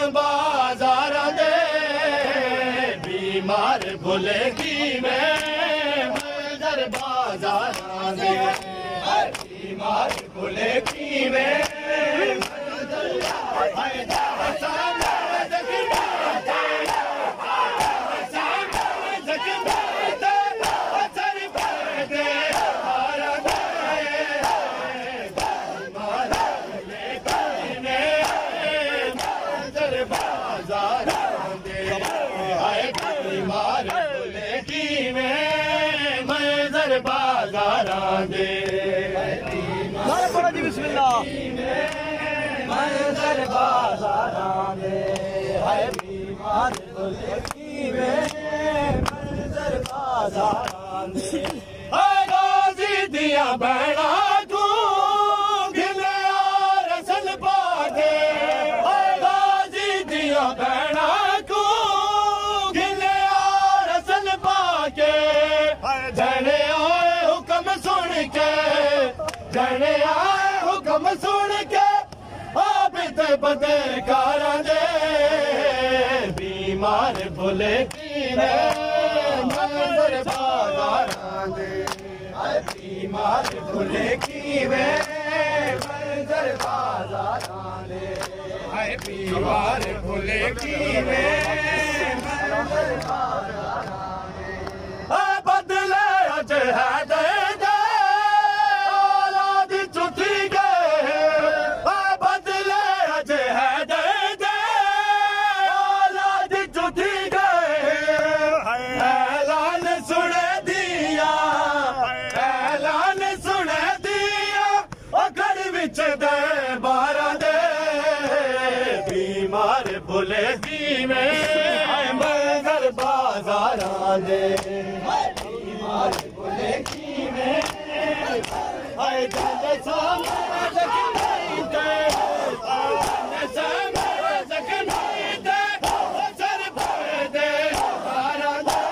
बाजार दे बीमार भुलेगी मैं मंजर बाजार दे बीमार भुलेगी मैं बिस्मिल्लाह मंजर बाज़ारां दे हाय बीमार भुलेगी में मंजर बाज़ारां दे हाय गाजी दिया बहना तू गिले रसल पाके हाय गाजी दिया बहना तू गिले रसल पाके जने आए हुक्म सुन के जने हुक्म सुन के आप बदे कारा दे बीमार भुलेगी में मंजर बाज़ारां दे बीमार भुलेगी में मंजर बाज़ारां दे बीमार भुलेगी में मंजर बाज़ारां दे बदले अज है भुलेगी में मंजर बाज़ारां दे बीमार भुलेगी में हाय जले सामने जगनी दे सामने जगनी दे सर भर दे बारा दे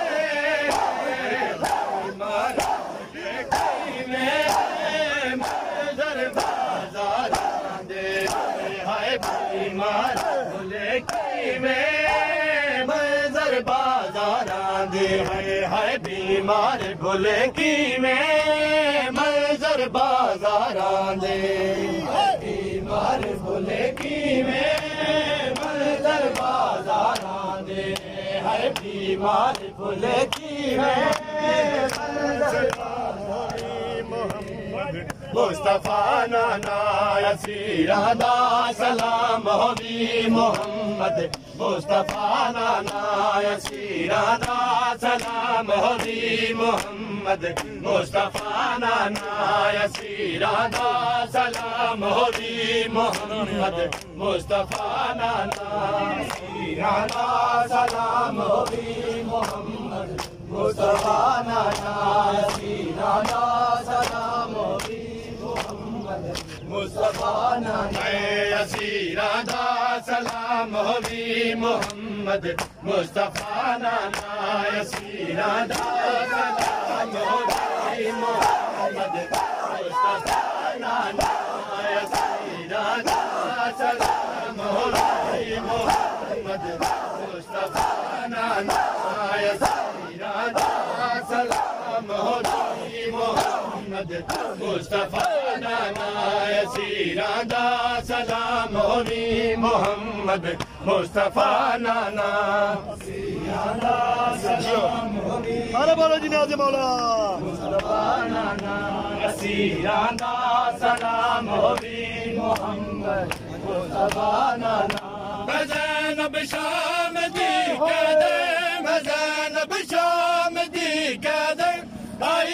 बीमार भुलेगी में मंजर बाज़ारां दे हाय बीमार में मंजर बाज़ारां दे हाय बीमार भुलेगी में मंजर बाज़ारां दे बीमार भुलेगी में मंजर बाज़ारां दे हाय बीमार भुलेगी में मंजर मुस्तफा नाना यसीरा दा सलाम होवी मोहम्मद मुस्तफा नाना यसीरा दा सलाम होवी मोहम्मद मुस्तफा नाना यसीरा दा सलाम होवी मोहम्मद मुस्तफा नाना यसीरा दा सलाम होवी मोहम्मद मुस्तफा नाना यसीरा दा सलाम होवी मुस्तफा नाना यसीरा दा सलाम होवी मोहम्मद मुस्तफा नाना यसीरा दा सलाम होवी मोहम्मद मुस्तफा नाना यसीरा दा सलाम होवी मोहम्मद मुस्तफा नाना यसीरा दा सलाम होवी मोहम्मद मुस्तफा नाना यसीरा दा सलाम होवी मोहम्मद मुस्तफा नाना यसीरा दा सलाम होवी अरे बोलो जी नाज़ मौला मुस्तफा नाना यसीरा दा सलाम होवी मोहम्मद मुस्तफा नाना ज़ैनब शाम दी कहदे ज़ैनब शाम दी कहदे आई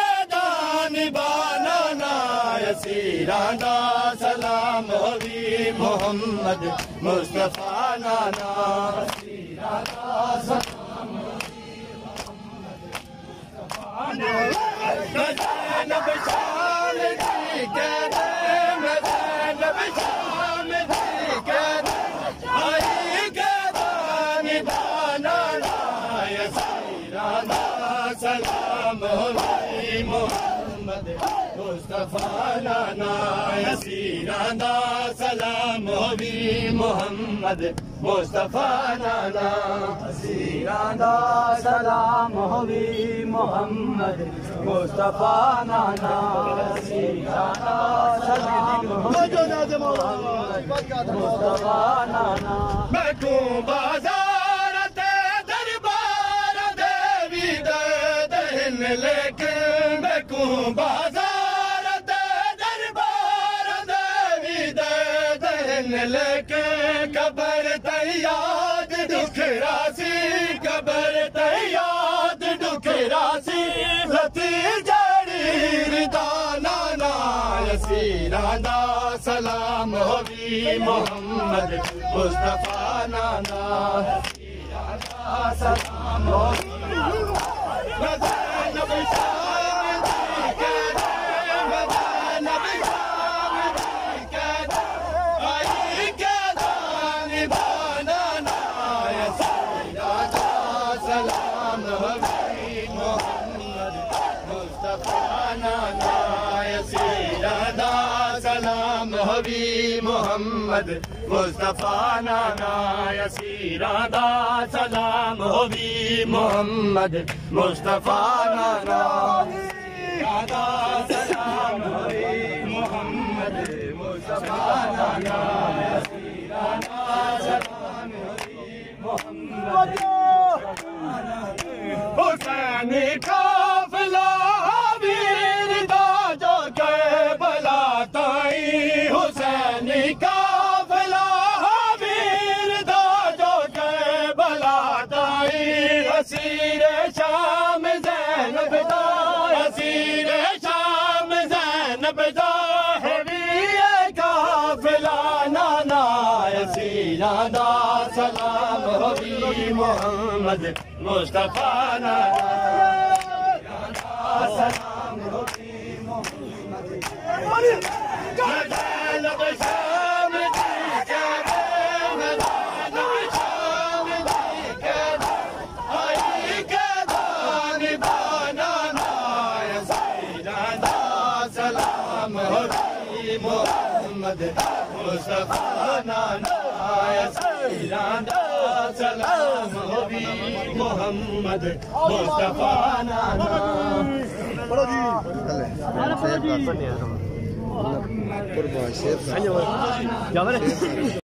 यसीरा दा सलाम होवी मोहम्मद मुस्तफा नाना यसीरा दा सलाम होवी मोहम्मद मुस्तफा नाना ज़ैनब शाम दी कहदे ज़ैनब शाम दी कहदे आई कहदा निभाना यसीरा दा सलाम होवी मोहम्मद मुस्तफा नाना यसीरा दा सलाम होवी मोहम्मद मुस्तफा नाना हसीरा दा सलाम होवी मोहम्मद मुस्तफा नाना हसीरा दा सलाम होवी मुस्तफा नाना बैठू बाजार ते दरबार देवी दे दहन लेके बैठू बाजार ते दरबार देवी दे दहन लेके कबर तैयाद दुखरासी कबर तैयाद दुखरासी लती जड़ी रिदाना ना यसीरा दा सलाम होवी मोहम्मद मुस्तफा नाना यसीरा दा सलाम होवी मोहम्मद मुस्तफा नाना यसीरा दा सलाम होवी मोहम्मद मुस्तफा नाना दा सलाम होवी मोहम्मद मुस्तफा नाना यसीरा दा सलाम होवी मोहम्मद हुसैन काफिला वीर दा जो के बला ताई हुसैन काफिला वीर दा जो के बला ताई हसीर शाम ज़ैनब दा हसीर शाम ज़ैनब दा हैवी काफिला नाना यसीरा दा सलाम होवी मोहम्मद मुस्तफा नाना सलाम होवी मोहम्मद मोहम्मद मुस्तफा नाना यसीरा दा सलाम होवी मोहम्मद मुस्तफा नाना पढ़ो जी